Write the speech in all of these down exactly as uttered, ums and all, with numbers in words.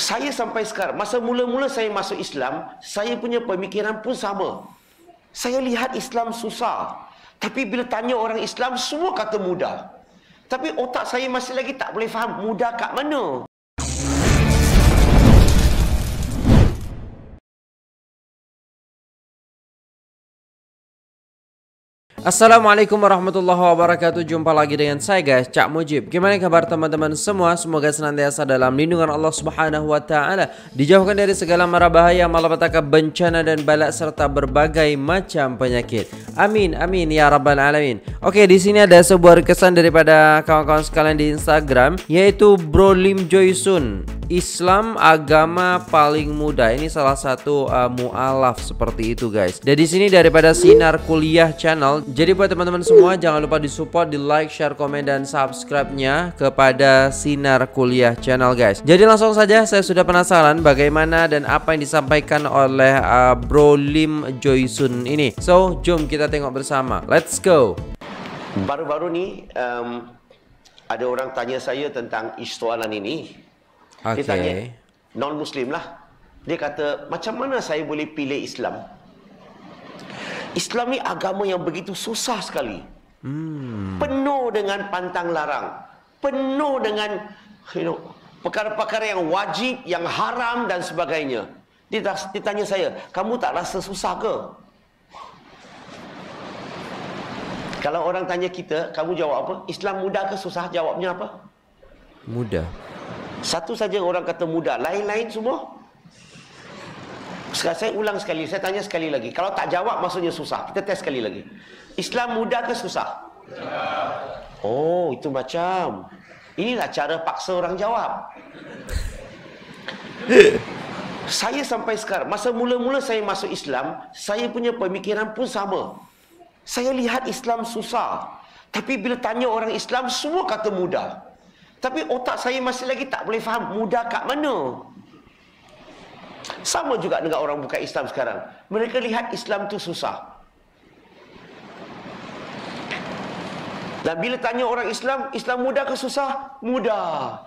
Saya sampai sekarang, masa mula-mula saya masuk Islam, saya punya pemikiran pun sama. Saya lihat Islam susah. Tapi bila tanya orang Islam, semua kata mudah. Tapi otak saya masih lagi tak boleh faham mudah kat mana. Assalamualaikum warahmatullahi wabarakatuh. Jumpa lagi dengan saya guys, Cak Mujib. Gimana kabar teman-teman semua? Semoga senantiasa dalam lindungan Allah Subhanahu wa taala, dijauhkan dari segala mara bahaya, malapetaka, bencana dan bala serta berbagai macam penyakit. Amin amin ya rabbal alamin. Oke, di sini ada sebuah requestan daripada kawan-kawan sekalian di Instagram, yaitu Bro Lim Joysun. Islam agama paling mudah. Ini salah satu uh, mualaf seperti itu guys. Dan di sini daripada Sinar Kuliah Channel. Jadi buat teman-teman semua jangan lupa disupport, di like, share, komen dan subscribe-nya kepada Sinar Kuliah Channel guys. Jadi langsung saja, saya sudah penasaran bagaimana dan apa yang disampaikan oleh uh, Bro Lim Joysun ini. So jom kita tengok bersama. Let's go. Baru-baru ni um, ada orang tanya saya tentang isu soalan ini. Okay. Dia tanya, non-Muslim lah. Dia kata, macam mana saya boleh pilih Islam? Islam ni agama yang begitu susah sekali. Hmm. Penuh dengan pantang larang. Penuh dengan you know, perkara-perkara yang wajib, yang haram dan sebagainya. Dia, dia tanya saya, kamu tak rasa susah ke? Kalau orang tanya kita, kamu jawab apa? Islam mudah ke susah? Jawabnya apa? Mudah. Satu saja orang kata mudah, lain-lain semua. Sekarang saya ulang sekali, saya tanya sekali lagi. Kalau tak jawab maksudnya susah. Kita tes sekali lagi. Islam mudah ke susah? Oh, itu macam. Inilah cara paksa orang jawab. Saya sampai sekarang, masa mula-mula saya masuk Islam, saya punya pemikiran pun sama. Saya lihat Islam susah. Tapi bila tanya orang Islam, semua kata mudah. Tapi otak saya masih lagi tak boleh faham mudah kat mana. Sama juga dengan orang bukan Islam sekarang. Mereka lihat Islam tu susah. Dan bila tanya orang Islam, Islam mudah ke susah? Mudah.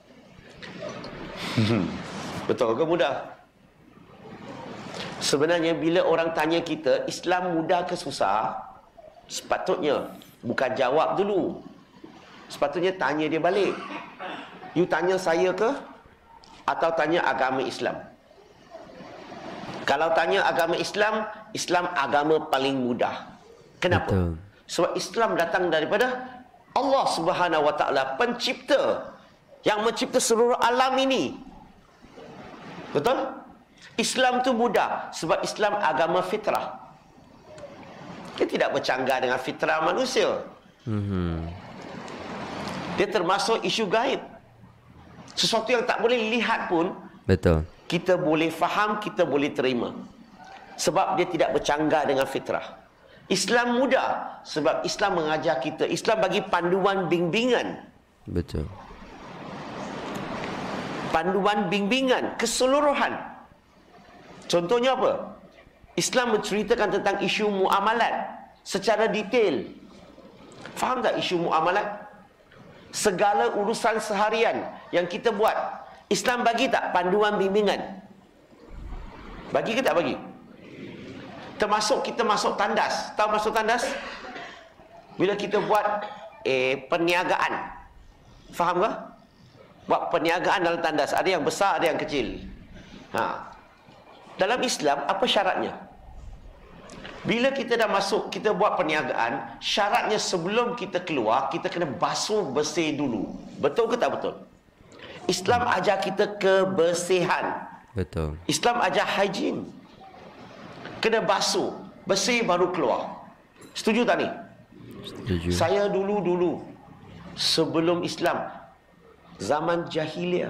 Betul ke mudah? Sebenarnya bila orang tanya kita, Islam mudah ke susah? Sepatutnya bukan jawab dulu. Sepatutnya tanya dia balik. You tanya saya ke? Atau tanya agama Islam? Kalau tanya agama Islam, Islam agama paling mudah. Kenapa? Betul. Sebab Islam datang daripada Allah Subhanahu wa taala, pencipta yang mencipta seluruh alam ini. Betul? Islam tu mudah sebab Islam agama fitrah. Dia tidak bercanggah dengan fitrah manusia. Mm-hmm. Dia termasuk isu gaib. Sesuatu yang tak boleh lihat pun, betul, kita boleh faham, kita boleh terima. Sebab dia tidak bercanggah dengan fitrah. Islam mudah sebab Islam mengajar kita. Islam bagi panduan bimbingan. Betul. Panduan bimbingan keseluruhan. Contohnya apa? Islam menceritakan tentang isu muamalat secara detail. Faham tak isu muamalat? Segala urusan seharian yang kita buat, Islam bagi tak panduan bimbingan? Bagi ke tak bagi? Termasuk kita masuk tandas. Tahu masuk tandas? Bila kita buat eh, perniagaan. Faham ke? Buat perniagaan dalam tandas. Ada yang besar, ada yang kecil. Ha. Dalam Islam, apa syaratnya? Bila kita dah masuk, kita buat perniagaan, syaratnya sebelum kita keluar, kita kena basuh bersih dulu. Betul ke tak betul? Islam ajar kita kebersihan. Betul. Islam ajar hygiene. Kena basuh, bersih baru keluar. Setuju tak ni? Setuju. Saya dulu-dulu, sebelum Islam, zaman jahiliah,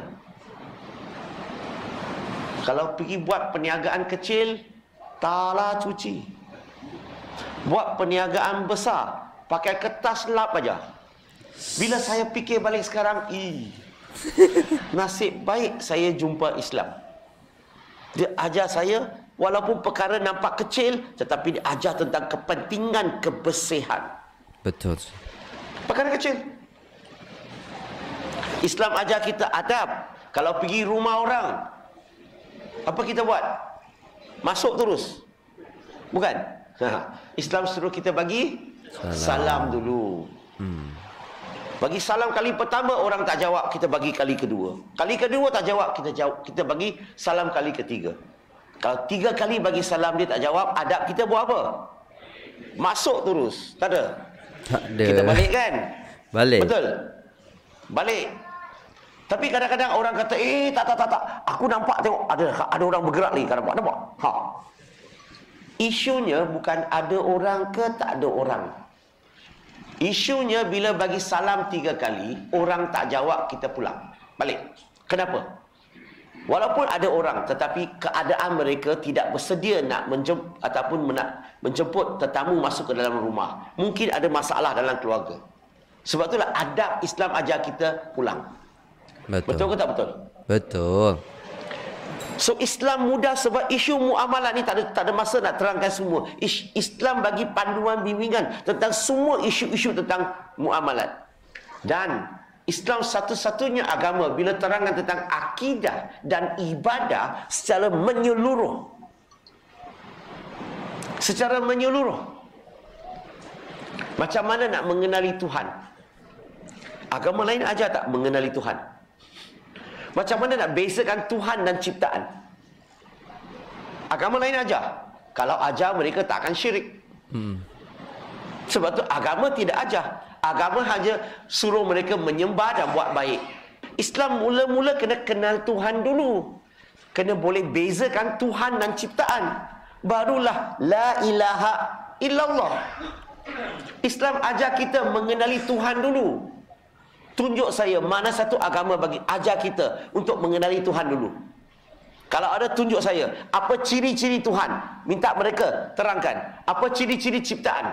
kalau pergi buat perniagaan kecil, taklah cuci. Buat perniagaan besar, pakai kertas lap aja. Bila saya fikir balik sekarang, ih, nasib baik saya jumpa Islam. Dia ajar saya, walaupun perkara nampak kecil, tetapi dia ajar tentang kepentingan kebersihan. Betul. Perkara kecil. Islam ajar kita adab. Kalau pergi rumah orang, apa kita buat? Masuk terus. Bukan? Islam suruh kita bagi salam, salam dulu. Hmm. Bagi salam kali pertama orang tak jawab, kita bagi kali kedua. Kali kedua tak jawab, kita jawab, kita bagi salam kali ketiga. Kalau tiga kali bagi salam dia tak jawab, adab kita buat apa? Masuk terus. Tak ada. Tak ada. Kita balik kan? Balik. Betul. Balik. Tapi kadang-kadang orang kata, eh tak tak tak tak. Aku nampak tengok ada ada orang bergerak ni, kan nampak nampak. Ha. Isunya bukan ada orang ke tak ada orang. Isunya bila bagi salam tiga kali, orang tak jawab, kita pulang. Balik. Kenapa? Walaupun ada orang, tetapi keadaan mereka tidak bersedia nak menjemput ataupun nak menjemput tetamu masuk ke dalam rumah. Mungkin ada masalah dalam keluarga. Sebab itulah adab Islam ajar kita pulang. Betul. Betul ke tak betul? Betul. So Islam mudah sebab isu muamalah ni tak ada tak ada masa nak terangkan semua. Is, Islam bagi panduan bimbingan tentang semua isu-isu tentang muamalat. Dan Islam satu-satunya agama bila terangkan tentang akidah dan ibadah secara menyeluruh. Secara menyeluruh. Macam mana nak mengenali Tuhan? Agama lain ajar tak mengenali Tuhan? Macam mana nak bezakan Tuhan dan ciptaan? Agama lain ajar. Kalau ajar, mereka tak akan syirik. Hmm. Sebab tu agama tidak ajar. Agama hanya suruh mereka menyembah dan buat baik. Islam mula-mula kena kenal Tuhan dulu. Kena boleh bezakan Tuhan dan ciptaan. Barulah la ilaha illallah. Islam ajar kita mengenali Tuhan dulu. Tunjuk saya mana satu agama bagi ajar kita untuk mengenali Tuhan dulu. Kalau ada, tunjuk saya apa ciri-ciri Tuhan. Minta mereka terangkan apa ciri-ciri ciptaan.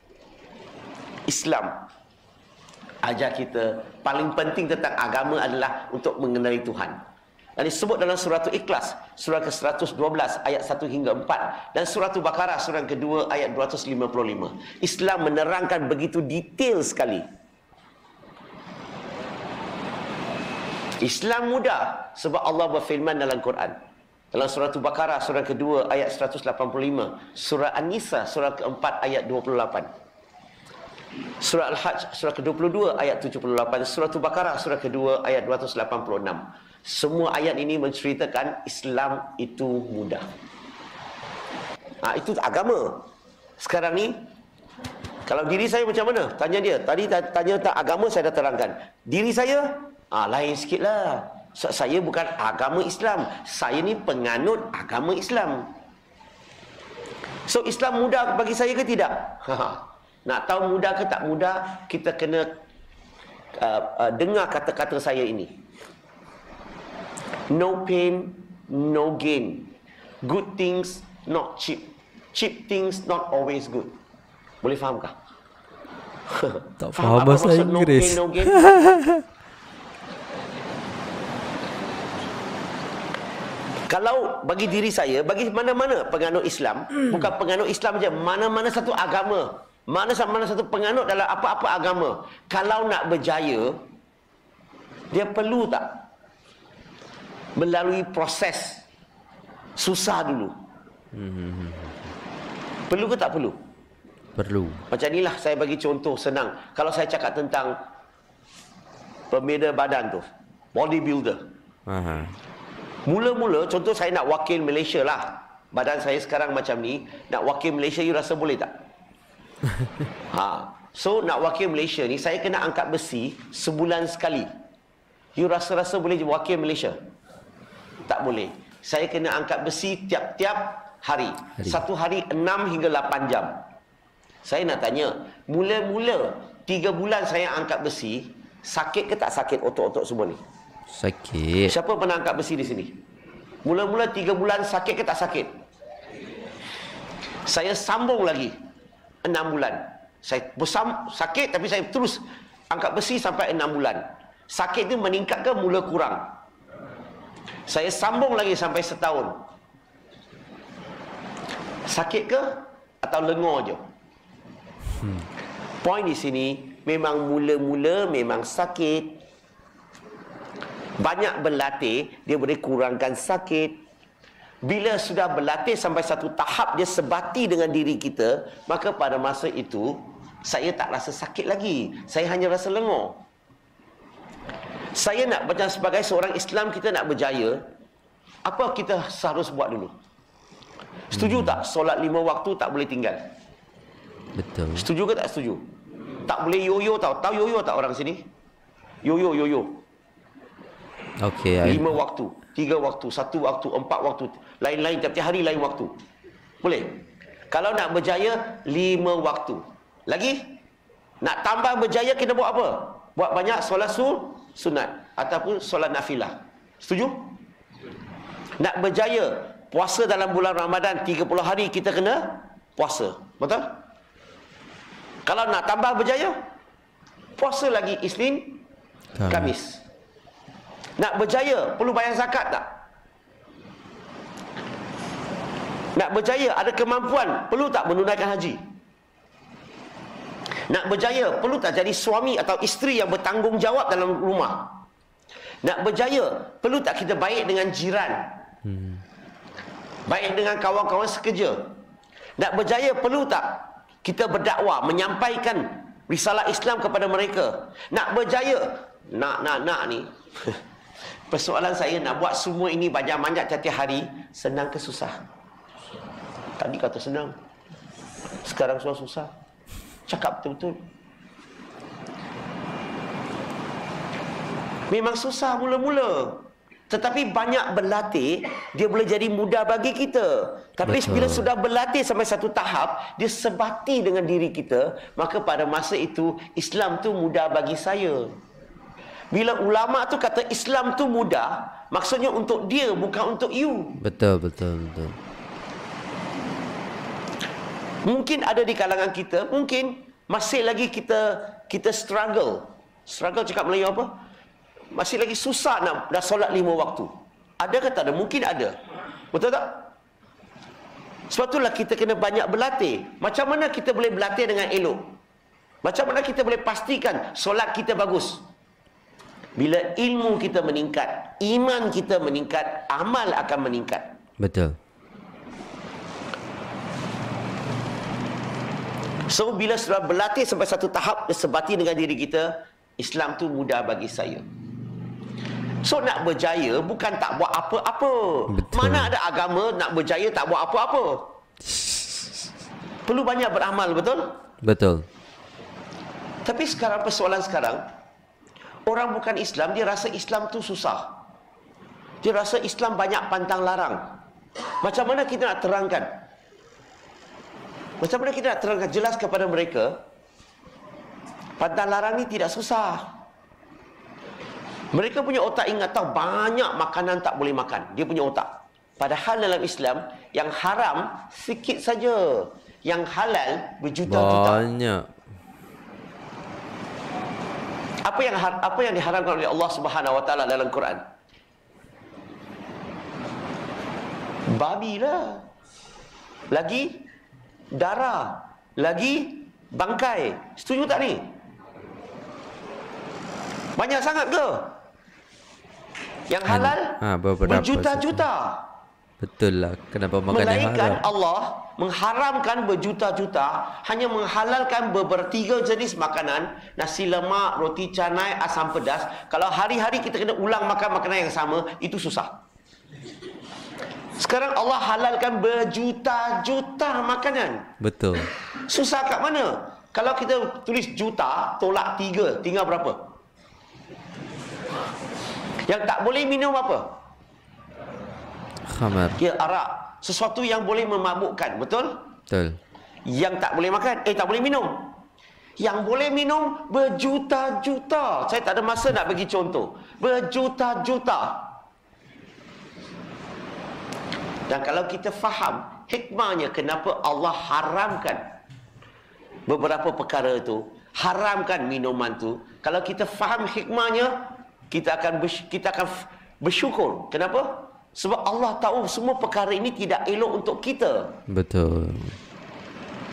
Islam ajar kita paling penting tentang agama adalah untuk mengenali Tuhan. Dan disebut dalam surah Ikhlas, surah ke seratus dua belas ayat satu hingga empat, dan surah Baqarah surah kedua ayat dua ratus lima puluh lima. Islam menerangkan begitu detail sekali. Islam mudah sebab Allah berfirman dalam Quran. Dalam surah Baqarah surah kedua ayat seratus lapan puluh lima, surah An-Nisa surah keempat ayat dua puluh lapan. Surah Al-Hajj surah ke dua puluh dua ayat tujuh puluh lapan, surah Baqarah surah kedua ayat dua ratus lapan puluh enam. Semua ayat ini menceritakan Islam itu mudah. Nah, itu agama. Sekarang ni kalau diri saya macam mana? Tanya dia. Tadi tanya tentang agama, saya dah terangkan. Diri saya Ah, lain sikit lah. Saya bukan agama Islam. Saya ni penganut agama Islam. So, Islam mudah bagi saya ke tidak? Nak tahu mudah ke tak mudah, kita kena uh, uh, dengar kata-kata saya ini. No pain, no gain. Good things, not cheap. Cheap things, not always good. Boleh fahamkah? Tak faham bahasa Inggeris. No pain, no gain? Kalau bagi diri saya, bagi mana-mana penganut Islam, hmm. bukan penganut Islam saja, mana-mana satu agama, mana-mana satu penganut dalam apa-apa agama, kalau nak berjaya, dia perlu tak melalui proses susah dulu? Hmm. Perlu ke tak perlu? Perlu. Macam inilah saya bagi contoh senang. Kalau saya cakap tentang pembina badan tu, bodybuilder. Aha. Mula-mula, contoh saya nak wakil Malaysia lah. Badan saya sekarang macam ni, nak wakil Malaysia, you rasa boleh tak? ha. So, nak wakil Malaysia ni, saya kena angkat besi sebulan sekali. You rasa-rasa boleh wakil Malaysia? Tak boleh. Saya kena angkat besi tiap-tiap hari. hari. Satu hari enam hingga lapan jam. Saya nak tanya, mula-mula tiga bulan saya angkat besi, sakit ke tak sakit otot-otot semua ni? Sakit. Siapa pernah angkat besi di sini? Mula-mula tiga bulan sakit ke tak sakit? Saya sambung lagi enam bulan. Saya bersam, sakit tapi saya terus angkat besi sampai enam bulan. Sakit itu meningkat ke mula kurang? Saya sambung lagi sampai setahun. Sakit ke atau lengur je? Hmm. Poin di sini memang mula-mula memang sakit. Banyak berlatih, dia boleh kurangkan sakit. Bila sudah berlatih sampai satu tahap dia sebati dengan diri kita, maka pada masa itu saya tak rasa sakit lagi. Saya hanya rasa lengur. Saya nak macam sebagai seorang Islam, kita nak berjaya, apa kita harus buat dulu? Setuju tak? Solat lima waktu tak boleh tinggal. Betul. Setuju ke tak setuju? Tak boleh yoyo tau. Tahu yoyo tak orang sini? Yoyo, yoyo. Okey. Lima waktu, tiga waktu, satu waktu, empat waktu. Lain-lain, tiap-tiap hari lain waktu. Boleh? Kalau nak berjaya, lima waktu. Lagi? Nak tambah berjaya, kita buat apa? Buat banyak solat su, sunat. Ataupun solat nafilah. Setuju? Nak berjaya, puasa dalam bulan Ramadan, tiga puluh hari kita kena puasa. Betul? Kalau nak tambah berjaya, puasa lagi Isnin, Khamis. Nak berjaya, perlu bayar zakat tak? Nak berjaya, ada kemampuan, perlu tak menunaikan haji? Nak berjaya, perlu tak jadi suami atau isteri yang bertanggungjawab dalam rumah? Nak berjaya, perlu tak kita baik dengan jiran? Hmm. Baik dengan kawan-kawan sekerja? Nak berjaya, perlu tak kita berdakwah, menyampaikan risalah Islam kepada mereka? Nak berjaya, nak, nak, nak ni. Persoalan saya, nak buat semua ini banyak-banyak tiap-tiap hari, senang ke susah? Tadi kata senang, sekarang sudah susah. Cakap betul-betul. Memang susah mula-mula, tetapi banyak berlatih, dia boleh jadi mudah bagi kita. Tapi betul. Bila sudah berlatih sampai satu tahap, dia sebati dengan diri kita, maka pada masa itu Islam tu mudah bagi saya. Bila ulama tu kata Islam tu mudah, maksudnya untuk dia, bukan untuk you. Betul, betul, betul. Mungkin ada di kalangan kita, mungkin masih lagi kita kita struggle. Struggle cakap Melayu apa? Masih lagi susah nak dah solat lima waktu. Ada ke tak ada? Mungkin ada. Betul tak? Sebab itulah kita kena banyak berlatih. Macam mana kita boleh berlatih dengan elok? Macam mana kita boleh pastikan solat kita bagus? Bila ilmu kita meningkat, iman kita meningkat, amal akan meningkat. Betul. So, bila sudah berlatih sampai satu tahap, sebati dengan diri kita, Islam tu mudah bagi saya. So, nak berjaya bukan tak buat apa-apa. Mana ada agama nak berjaya tak buat apa-apa. Perlu banyak beramal, betul? Betul. Tapi sekarang, persoalan sekarang, orang bukan Islam, dia rasa Islam tu susah. Dia rasa Islam banyak pantang larang. Macam mana kita nak terangkan? Macam mana kita nak terangkan jelas kepada mereka, pantang larang ni tidak susah. Mereka punya otak ingat tahu banyak makanan tak boleh makan. Dia punya otak. Padahal dalam Islam, yang haram sikit saja, yang halal berjuta-juta. Banyak. Apa yang apa yang diharamkan oleh Allah Subhanahu Wa Taala dalam Quran? Babi lah. Lagi darah, lagi bangkai. Setuju tak ni? Banyak sangat ke? Yang halal ha, berjuta-juta. Betul lah. Kenapa makan yang Melainkan haram? Allah mengharamkan berjuta-juta, hanya menghalalkan beberapa tiga jenis makanan, nasi lemak, roti canai, asam pedas. Kalau hari-hari kita kena ulang makan makanan yang sama, itu susah. Sekarang Allah halalkan berjuta-juta makanan. Betul. Susah kat mana? Kalau kita tulis juta, tolak tiga, tinggal berapa? Yang tak boleh minum apa? Khamar. Ya, arak. Sesuatu yang boleh memabukkan, betul? Betul. Yang tak boleh makan, eh tak boleh minum. Yang boleh minum berjuta-juta. Saya tak ada masa nak bagi contoh. Berjuta-juta. Dan kalau kita faham hikmahnya kenapa Allah haramkan beberapa perkara itu, haramkan minuman tu, kalau kita faham hikmahnya, kita akan kita akan bersyukur. Kenapa? Sebab Allah tahu semua perkara ini tidak elok untuk kita. Betul.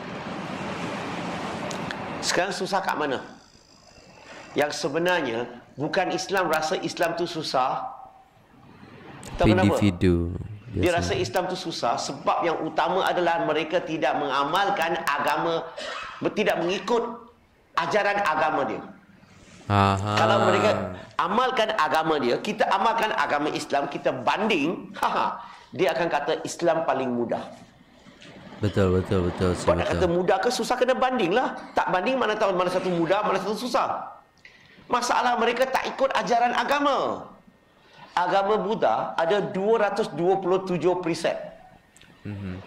Sekarang susah kat mana? Yang sebenarnya Bukan Islam rasa Islam tu susah. Tahu kenapa? Individu. Dia rasa Islam tu susah sebab yang utama adalah mereka tidak mengamalkan agama, tidak mengikut ajaran agama dia. Aha. Kalau mereka amalkan agama dia, kita amalkan agama Islam, kita banding, haha, dia akan kata Islam paling mudah. Betul, betul, betul. Sebab nak kata mudah ke susah, kena banding lah. Tak banding mana tahu mana satu mudah, mana satu susah. Masalah mereka tak ikut ajaran agama. Agama Buddha ada dua ratus dua puluh tujuh precept. Mm-hmm.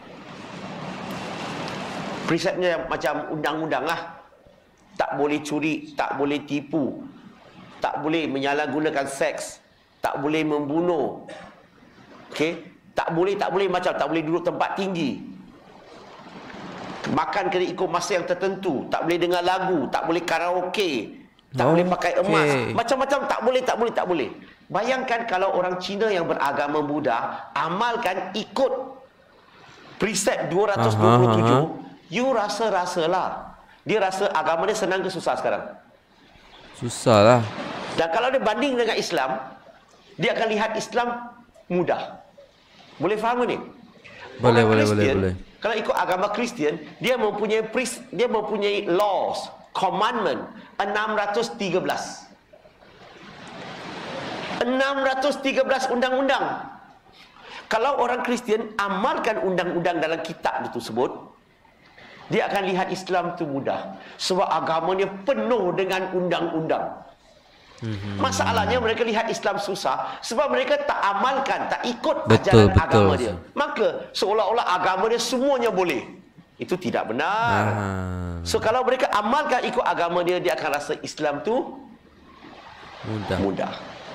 Preceptnya macam undang-undang lah. Tak boleh curi, tak boleh tipu, tak boleh menyalahgunakan seks, tak boleh membunuh. Okey, tak boleh, tak boleh macam tak boleh duduk tempat tinggi. Makan kena ikut masa yang tertentu, tak boleh dengar lagu, tak boleh karaoke, tak oh, boleh pakai emas. Okay. Macam-macam tak boleh, tak boleh, tak boleh. Bayangkan kalau orang Cina yang beragama Buddha amalkan ikut precept dua ratus dua puluh tujuh, uh-huh, uh-huh. You rasa-rasalah dia rasa agama dia senang ke susah sekarang? Susah lah. Dan kalau dia banding dengan Islam, dia akan lihat Islam mudah. Boleh faham ni? Boleh, boleh, boleh, boleh. Kalau ikut agama Kristian, dia mempunyai dia mempunyai laws, commandment enam ratus tiga belas. enam ratus tiga belas undang-undang. Kalau orang Kristian amalkan undang-undang dalam kitab itu tersebut, dia akan lihat Islam itu mudah. Sebab agamanya penuh dengan undang-undang. Masalahnya mereka lihat Islam susah sebab mereka tak amalkan, tak ikut betul, ajaran betul. agama dia. Maka seolah-olah agama dia semuanya boleh. Itu tidak benar. Ah. So kalau mereka amalkan ikut agama dia, dia akan rasa Islam tu mudah. mudah.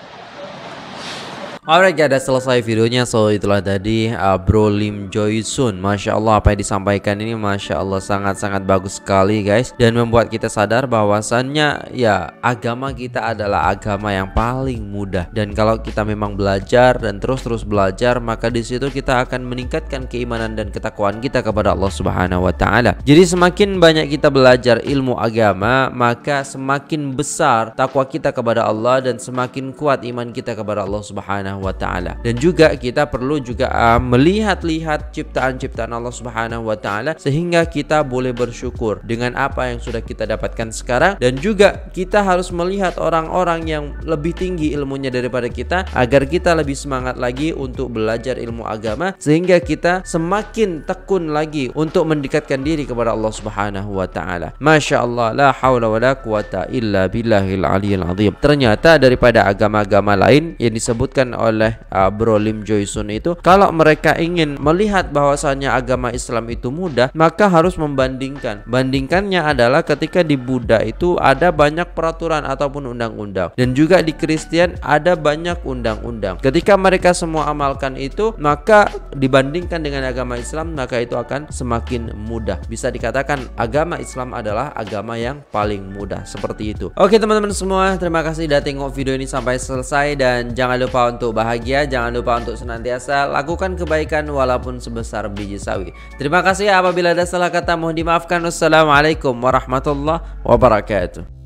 Alright guys, selesai videonya. So itulah tadi uh, Bro Lim Joy Sun. Masya Allah, apa yang disampaikan ini Masya Allah sangat-sangat bagus sekali guys. Dan membuat kita sadar bahwasannya ya agama kita adalah agama yang paling mudah. Dan kalau kita memang belajar dan terus-terus belajar, maka di situ kita akan meningkatkan keimanan dan ketakwaan kita kepada Allah Subhanahu Wa Taala. Jadi semakin banyak kita belajar ilmu agama, maka semakin besar takwa kita kepada Allah dan semakin kuat iman kita kepada Allah Subhanahu Wa Taala. Dan juga kita perlu juga uh, melihat-lihat ciptaan-ciptaan Allah Subhanahu Wa Taala sehingga kita boleh bersyukur dengan apa yang sudah kita dapatkan sekarang. Dan juga kita harus melihat orang-orang yang lebih tinggi ilmunya daripada kita agar kita lebih semangat lagi untuk belajar ilmu agama sehingga kita semakin tekun lagi untuk mendekatkan diri kepada Allah Subhanahu Wa Taala. Masya Allah, la haula wala quwata illa billahil aliyil azim. Ternyata daripada agama-agama lain yang disebutkan oleh uh, Bro Lim Joy Sun itu, kalau mereka ingin melihat bahwasannya agama Islam itu mudah, maka harus membandingkan. Bandingkannya adalah ketika di Buddha itu ada banyak peraturan ataupun undang-undang, dan juga di Kristen ada banyak undang-undang. Ketika mereka semua amalkan itu, maka dibandingkan dengan agama Islam, maka itu akan semakin mudah. Bisa dikatakan agama Islam adalah agama yang paling mudah, seperti itu. Oke teman-teman semua, terima kasih sudah tengok video ini sampai selesai. Dan jangan lupa untuk bahagia, jangan lupa untuk senantiasa lakukan kebaikan walaupun sebesar biji sawi. Terima kasih, apabila ada salah kata mohon dimaafkan. Wassalamualaikum warahmatullahi wabarakatuh.